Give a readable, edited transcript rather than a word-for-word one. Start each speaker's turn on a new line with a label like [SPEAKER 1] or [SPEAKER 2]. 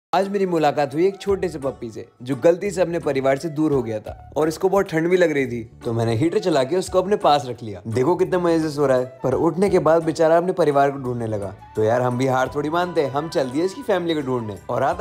[SPEAKER 1] आज मेरी मुलाकात हुई एक छोटे से पप्पी से जो गलती से अपने परिवार से दूर हो गया था और इसको बहुत ठंड भी लग रही थी। तो मैंने हीटर चला के उसको अपने पास रख लिया। देखो कितने मजे से सो रहा है। पर उठने के बाद बेचारा अपने परिवार को ढूंढने लगा। तो यार हम भी हार थोड़ी मानते, हम चल दिए इसकी फैमिली को ढूंढने और